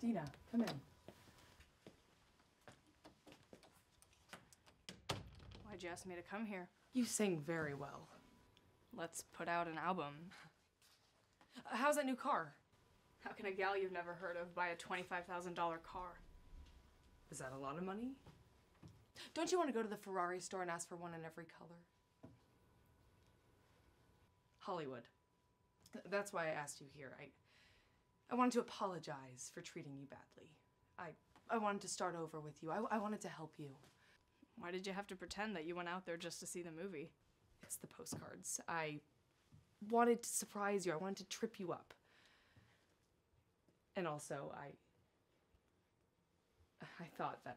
Dina, come in. Why'd you ask me to come here? You sing very well. Let's put out an album. How's that new car? How can a gal you've never heard of buy a $25,000 car? Is that a lot of money? Don't you want to go to the Ferrari store and ask for one in every color? Hollywood. That's why I asked you here. I wanted to apologize for treating you badly. I wanted to start over with you. I wanted to help you. Why did you have to pretend that you went out there just to see the movie? It's the postcards. I wanted to surprise you. I wanted to trip you up. And also, I thought that...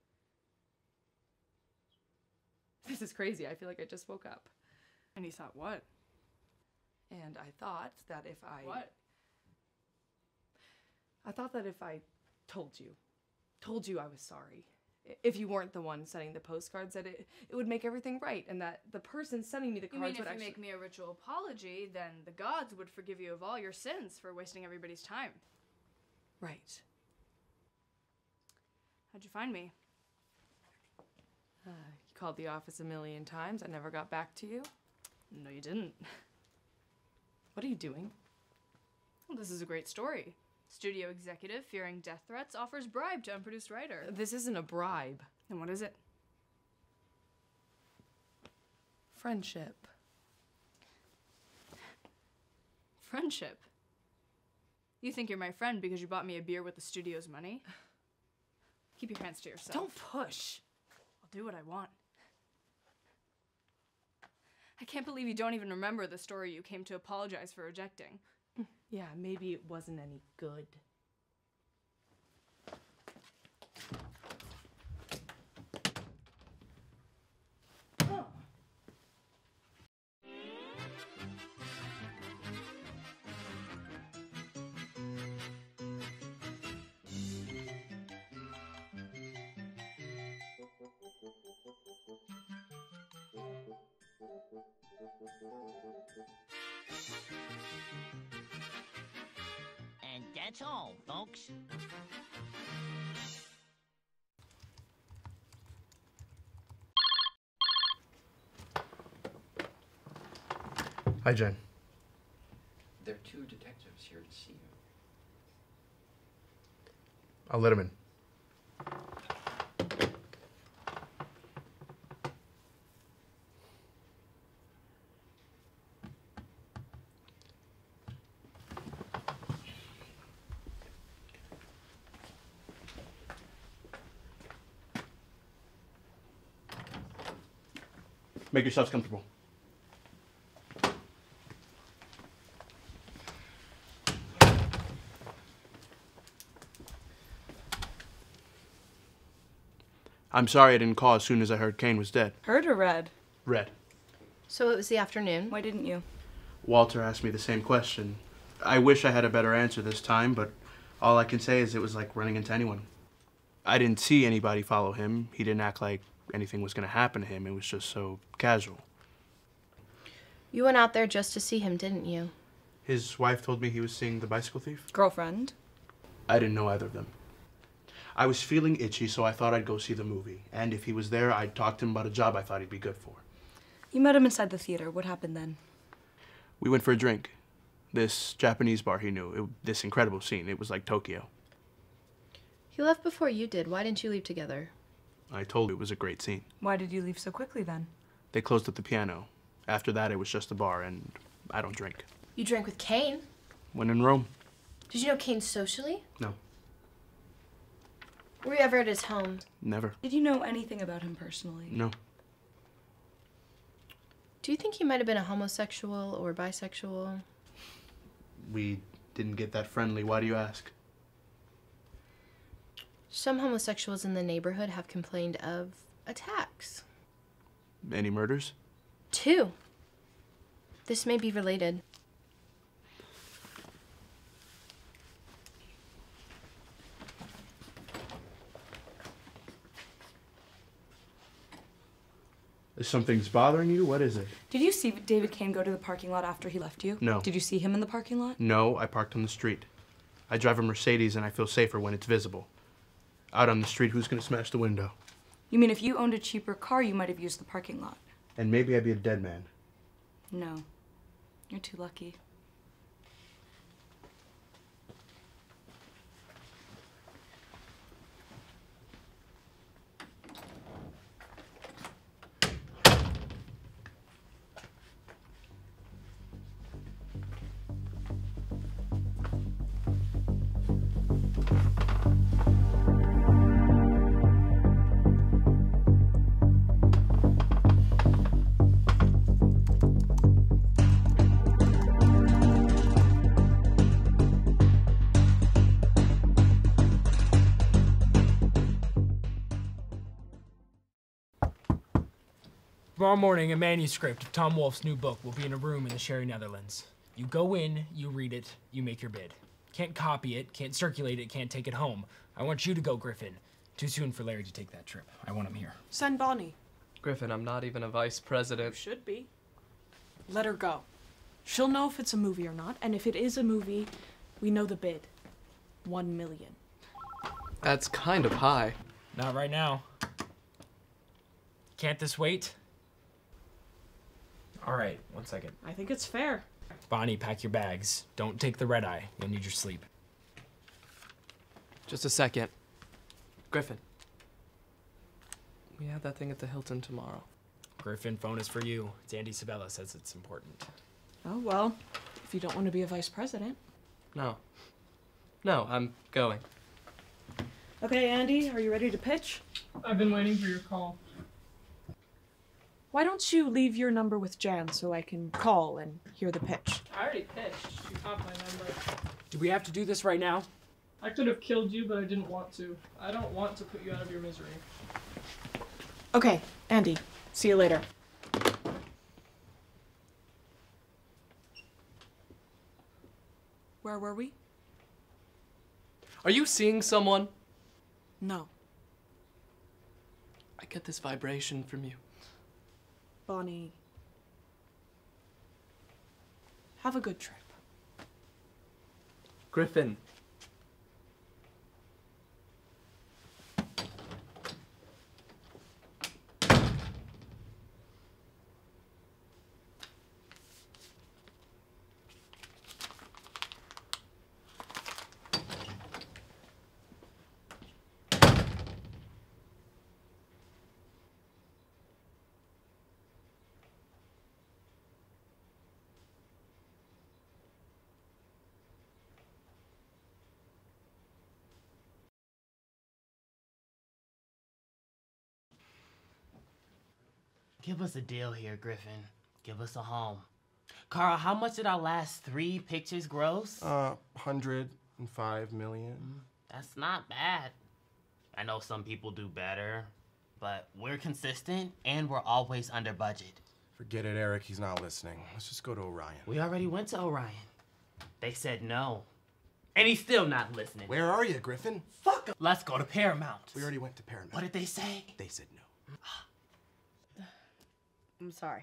This is crazy. I feel like I just woke up. And you thought what? And I thought that if I... What? I thought that if I told you I was sorry, if you weren't the one sending the postcards, that it would make everything right, and that the person sending me the cards would actually... You mean if you make me a ritual apology, then the gods would forgive you of all your sins for wasting everybody's time? Right. How'd you find me? You called the office a million times. I never got back to you. No, you didn't. What are you doing? Well, this is a great story. Studio executive, fearing death threats, offers bribe to unproduced writer. This isn't a bribe. Then what is it? Friendship. Friendship? You think you're my friend because you bought me a beer with the studio's money? Keep your hands to yourself. Don't push. I'll do what I want. I can't believe you don't even remember the story you came to apologize for rejecting. Yeah, maybe it wasn't any good. Oh. And that's all, folks. Hi, Jen. There are two detectives here to see you. I'll let him in. Make yourselves comfortable. I'm sorry I didn't call as soon as I heard Kane was dead. Heard or read? Read. So it was the afternoon. Why didn't you? Walter asked me the same question. I wish I had a better answer this time, but all I can say is it was like running into anyone. I didn't see anybody follow him. He didn't act like anything was going to happen to him. It was just so casual. You went out there just to see him, didn't you? His wife told me he was seeing the bicycle thief. Girlfriend? I didn't know either of them. I was feeling itchy, so I thought I'd go see the movie. And if he was there, I'd talk to him about a job I thought he'd be good for. You met him inside the theater. What happened then? We went for a drink. This Japanese bar he knew. This incredible scene. It was like Tokyo. He left before you did. Why didn't you leave together? I told you it was a great scene. Why did you leave so quickly then? They closed up the piano. After that, it was just a bar, and I don't drink. You drank with Kane? When in Rome. Did you know Kane socially? No. Were you ever at his home? Never. Did you know anything about him personally? No. Do you think he might have been a homosexual or bisexual? We didn't get that friendly. Why do you ask? Some homosexuals in the neighborhood have complained of attacks. Any murders? 2. This may be related. Something's bothering you? What is it? Did you see David Kane go to the parking lot after he left you? No. Did you see him in the parking lot? No, I parked on the street. I drive a Mercedes and I feel safer when it's visible. Out on the street, who's gonna smash the window? You mean if you owned a cheaper car, you might have used the parking lot? And maybe I'd be a dead man. No. You're too lucky. Tomorrow morning, a manuscript of Tom Wolfe's new book will be in a room in the Sherry Netherlands. You go in, you read it, you make your bid. Can't copy it, can't circulate it, can't take it home. I want you to go, Griffin. Too soon for Larry to take that trip. I want him here. Send Bonnie. Griffin, I'm not even a vice president. Should be. Let her go. She'll know if it's a movie or not, and if it is a movie, we know the bid. 1 million. That's kind of high. Not right now. Can't this wait? All right, 1 second. I think it's fair. Bonnie, pack your bags. Don't take the red eye. You'll need your sleep. Just a second. Griffin. We have that thing at the Hilton tomorrow. Griffin, phone is for you. It's Andy Sabella says it's important. Oh, well, if you don't want to be a vice president. No. No, I'm going. Okay, Andy, are you ready to pitch? I've been waiting for your call. Why don't you leave your number with Jan so I can call and hear the pitch? I already pitched. She caught my number. Do we have to do this right now? I could have killed you, but I didn't want to. I don't want to put you out of your misery. Okay, Andy, see you later. Where were we? Are you seeing someone? No. I get this vibration from you. Bonnie. Have a good trip. Griffin. Give us a deal here, Griffin. Give us a home. Carl, how much did our last 3 pictures gross? 105 million. That's not bad. I know some people do better, but we're consistent and we're always under budget. Forget it, Eric. He's not listening. Let's just go to Orion. We already went to Orion. They said no. And he's still not listening. Where are you, Griffin? Fuck 'em. Let's go to Paramount. We already went to Paramount. What did they say? They said no. I'm sorry.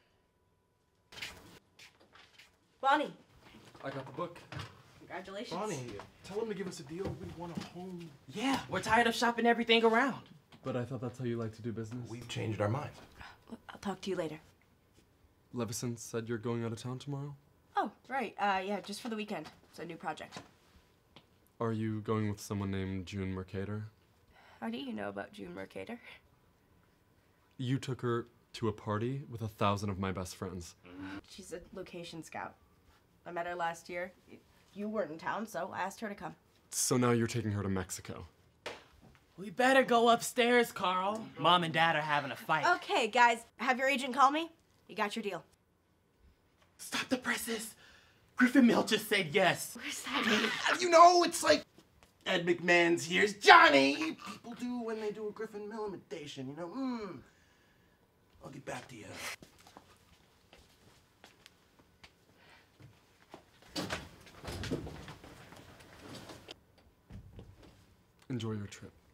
Bonnie, I got the book. Congratulations. Bonnie, tell him to give us a deal. We want a home. Yeah, we're tired of shopping everything around. But I thought that's how you like to do business. We've changed our mind. I'll talk to you later. Levison said you're going out of town tomorrow? Oh, right. Yeah, just for the weekend. It's a new project. Are you going with someone named June Mercator? How do you know about June Mercator? You took her to a party with 1,000 of my best friends. She's a location scout. I met her last year. You weren't in town, so I asked her to come. So now you're taking her to Mexico. We better go upstairs, Carl. Mom and Dad are having a fight. Okay, guys, have your agent call me. You got your deal. Stop the presses. Griffin Mill just said yes. What does that mean? You know, it's like Ed McMahon's Here's Johnny. People do when they do a Griffin Mill imitation, you know? I'll get back to you. Enjoy your trip.